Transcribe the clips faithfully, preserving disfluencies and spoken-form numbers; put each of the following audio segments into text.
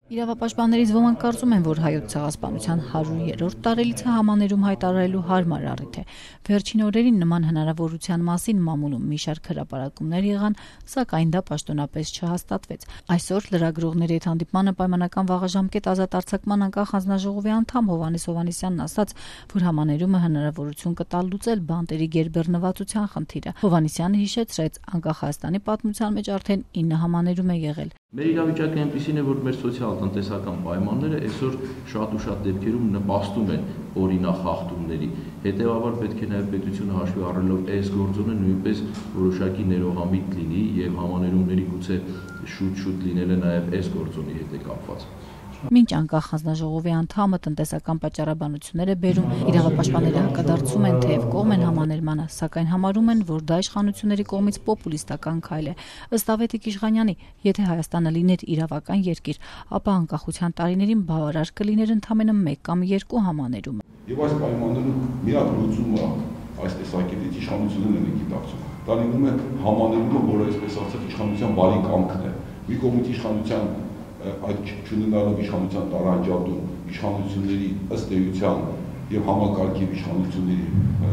Իրավապաշտպաններից ոմանք կարծում են, որ հայոց ցեղասպանության հարյուրերորդ տարելիցը համաներում հայտարարելու հարմար առիթ է։ Վերջին օրերին նման հնարավորության մասին մամուլում մի շարք հրապարակումներ եղան, սակայն դա պաշտոնապես չհաստատվեց։ Այսօր լրագրողների հետ հանդիպմանը պայմանական վաղաժամկետ ազատ արձակման անկախ հանձնաժողովի անդամ Հովհաննես Հովհաննիսյանն ասաց, որ համաներումը հնարավորություն կտա լուծել բանտերի գերբեռնվածության խնդիրը։ Հովհաննիսյանը հիշեցրեց, անկախ Հայաստանի պատմության մեջ արդեն ինը համաներում է եղել։ Մեր իրավիճակը այնպիսին է, որ մեր սոցիալ-տնտեսական պայմանները այսօր շատ ու շատ դեպքերում նպաստում են օրինախախտումների։ Հետևաբար պետք է նաև պետությունը հաշվի առնելով այս գործոնը նույնպես որոշակի ներողամիտ լինի եւ համաներումների գուցե շուտ-շուտ լինելը նաև այս գործոնի հետ է կապված։ Մինչ անկախ հանձնաժողովի անդամը տնտեսական պատճառաբանություններ է բերում, իրավապաշտպանները հակադարձում են, թեև կողմ են համաներմանը, սակայն համարում են, որ դա իշխանությունների կողմից պոպուլիստական քայլ է։ Ըստ Ավետիք Իշխանյանի, եթե Հայաստանը լիներ իրավական երկիր, ապա անկախության տարիներին բավարար կլիներ ընդամենը մեկ կամ երկու համաներում։ Եվ այս պայմաններում միակ լուծումը այս տեսակետից իշխանություններն են գիտակցում։ Դա լինում է համաներումը, որը այսպես ասած իշխանության բարի կամքն է։ Մի կողմից իշխանության այդ չունենալով իշխանության տարանջատում, իշխանությունների ըստ էության եւ համակարգի իշխանությունների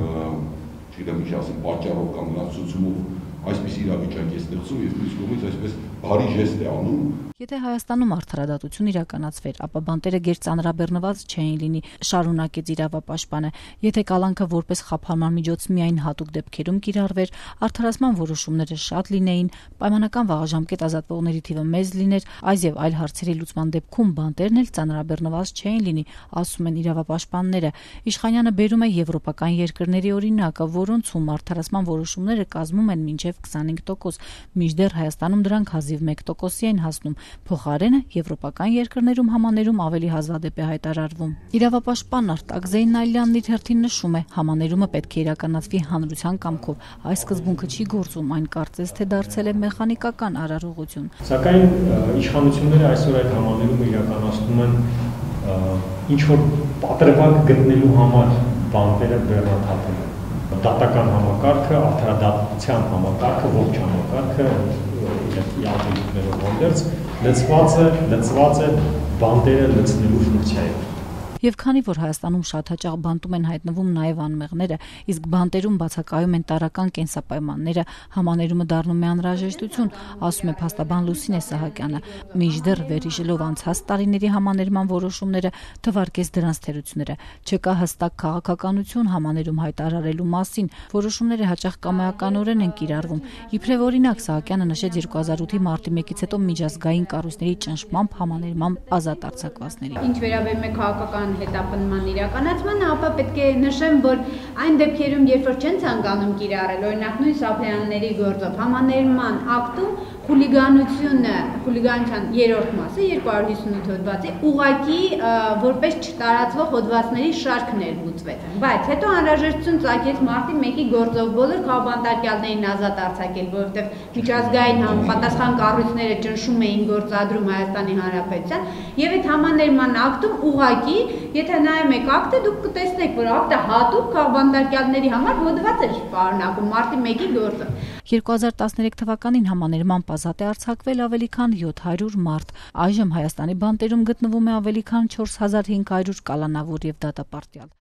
չգիտեմ ինչ ասեմ, պատճառով կամ նրանց ցուցումով այսպես իրավիճակ է ստեղծում եւ մյուս կողմից այսպես բարի ժեստ է անում։ Եթե Հայաստանում արդարադատություն իրականացվեր, ապա բանտերը գերծանրաբեռնված չէին լինի, շարունակեց իրավապաշտպանը։ Եթե կալանքը որպես խափանման միջոց միայն հատուկ դեպքերում կիրառվեր, արդարացման որոշումները շատ լինեին, պայմանական վաղաժամկետ ազատվողների թիվը մեծ լիներ, այս եւ այլ հարցերի լուծման դեպքում բանտերն էլ ծանրաբեռնված չէին լինի, ասում են իրավապաշտպանները։ Իշխանյանը բերում է եվրոպական երկրների օրինակը, որոնցում արդարացման որոշումները կազմում են մինչեւ քսանհինգ տոկոս, մինչդեռ Հայաստանում դրանք հազիվ մեկ տոկոսի են հասնում։ Փոխարենը եվրոպական երկրներում համաներում ավելի հազվադեպ է հայտարարվում։ Իրավապաշտպան Արտակ Զեյնալյանն իր հերթին նշում է, համաներումը պետք է իրականացվի հանրության կամքով։ Այս սկզբունքը չի գործում, այն կարծես թե դարձել է մեխանիկական արարողություն։ Սակայն իշխանությունները այսօր այդ համաներումը իրականացնում են ինչ որ պատրվակ գտնելու համար բանտերը բեռնաթափելու։ Դատական համակարգը, արդարադատության համակարգը, ողջ համակարգը յատիկներով լծված է, լծված է բանտերը լցնելու ֆունկցիայով։ Եվ քանի որ Հայաստանում շատ հաճախ բանտում են հայտնվում նաև անմեղները, իսկ բանտերում բացակայում են տարրական կենսապայմանները, համաներումը դառնում է անհրաժեշտություն, ասում է փաստաբան Լուսինե Սահակյանը։ Մինչդեռ վերհիշելով անցած տարիների համաներման որոշումները, թվարկեց դրանց թերությունները։ Չկա հստակ քաղաքականություն համաներում հայտարարելու մասին, որոշումները հաճախ կամայականորեն են կիրառվում։ Իբրև օրինակ Սահակյանը նշեց երկու հազար ութի մարտի մեկից հետո միջազգային կառույցների ճնշմամբ համաներմամբ ազատ արձակվածների։ Ինչ վերաբերում է քաղաքական հետապնդման իրականացմանը, ապա պետք է նշեմ, որ այն դեպքերում, երբ որ չեն ցանկանում կիրառել, օրինակ նույն Սափյանների գործով համաներման ակտում խուլիգանությունը, խուլիգանության երրորդ մասը երկու հարյուր հիսունութ հոդվածի ուղղակի որպես չտարածվող հոդվածների շարք ներմուծվեց։ Բայց հետո անհրաժեշտություն ծագեց մարտի մեկի գործով բոլոր քաղաքաբանտարկյալներին ազատ արձակել, որովհետև միջազգային համապատասխան կառույցները ճնշում էին գործադրում Հայաստանի Հանրապետության, եւ այդ համաներման ակտում ուղղակի, եթե նայում եք ակտը, դուք կտեսնեք, որ ակտը հատուկ քաղաքաբանտարկյալների համար հոդված էր պարունակում մարտի մեկի գործով։ երկու հազար տասներեք թվականին համաներման ազատ է արձակվել ավելի քան յոթ հարյուր մարդ։ Այժմ Հայաստանի բանտերում գտնվում է ավելի քան չորս հազար հինգ հարյուր կալանավոր եւ դատապարտյալ։